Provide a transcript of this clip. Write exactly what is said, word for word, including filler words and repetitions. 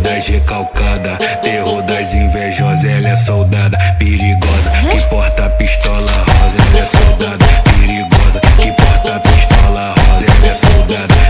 das recalcadas, terror das invejosas. Ela é soldada perigosa, que porta pistola rosa. Ela é soldada perigosa, que porta pistola rosa. Ela é soldada